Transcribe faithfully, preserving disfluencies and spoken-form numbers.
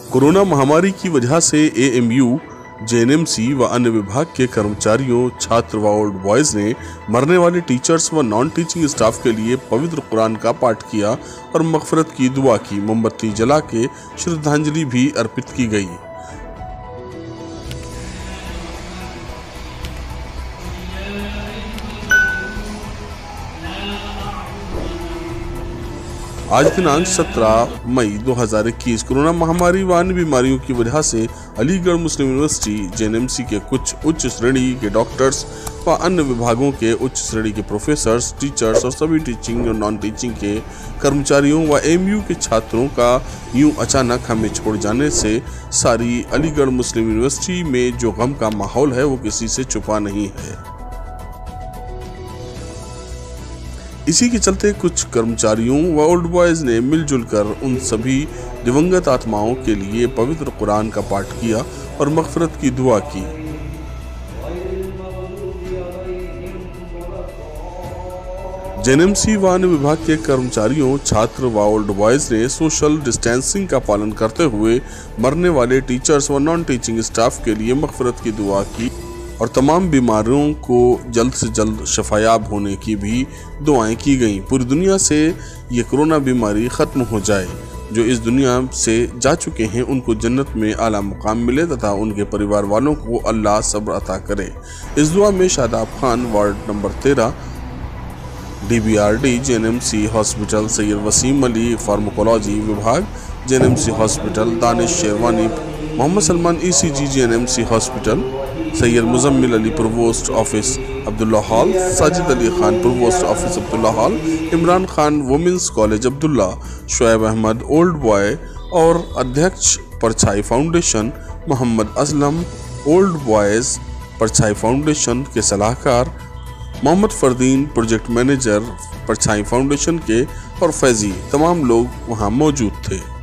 Corona महामारी की वजह से एएमयू, जेएनएमसी व अन्य विभाग के कर्मचारियों, छात्र व ओल्ड बॉयज ने मरने वाले टीचर्स व नॉन टीचिंग स्टाफ के लिए पवित्र कुरान का पाठ किया और मगफरत की दुआ की। मोमबत्ती जला के श्रद्धांजलि भी अर्पित की गई। आज दिनांक सत्रह मई दो हज़ार इक्कीस कोरोना महामारी व अन्य बीमारियों की वजह से अलीगढ़ मुस्लिम यूनिवर्सिटी, जेएनएमसी के कुछ उच्च श्रेणी के डॉक्टर्स व अन्य विभागों के उच्च श्रेणी के प्रोफेसर्स, टीचर्स और सभी टीचिंग और नॉन टीचिंग के कर्मचारियों व एएमयू के छात्रों का यूं अचानक हमें छोड़ जाने से सारी अलीगढ़ मुस्लिम यूनिवर्सिटी में जो गम का माहौल है वो किसी से छुपा नहीं है। इसी के चलते कुछ कर्मचारियों व ओल्ड बॉयज ने मिलजुल कर उन सभी दिवंगत आत्माओं के लिए पवित्र कुरान का पाठ किया और मगफरत की दुआ की। जेएनएमसी व अन्य विभाग के कर्मचारियों, छात्र व ओल्ड बॉयज ने सोशल डिस्टेंसिंग का पालन करते हुए मरने वाले टीचर्स व नॉन टीचिंग स्टाफ के लिए मगफरत की दुआ की और तमाम बीमारियों को जल्द से जल्द शफायाब होने की भी दुआएं की गईं। पूरी दुनिया से ये कोरोना बीमारी ख़त्म हो जाए। जो इस दुनिया से जा चुके हैं उनको जन्नत में आला मुकाम मिले तथा उनके परिवार वालों को अल्लाह सब्र अता करे। इस दुआ में शादाब खान, वार्ड नंबर तेरह, DBRD, JNMC hospital, Syed Waseem Ali pharmacology विभाग, JNMC hospital, Danish Sherwani, Mohammad Salman ECG, JNMC hospital, Syed Muzammil Ali provost office Abdullah hall, Sajid Ali Khan provost office Abdullah hall, Imran Khan women's college Abdullah, Shoaib Ahmed old boy और अध्यक्ष Parchhai foundation Mohammad Aslam, old boys Parchhai foundation के सलाहकार Mohammad Fardeen, project manager Parchhai foundation के, और फैजी, तमाम लोग वहां मौजूद थे।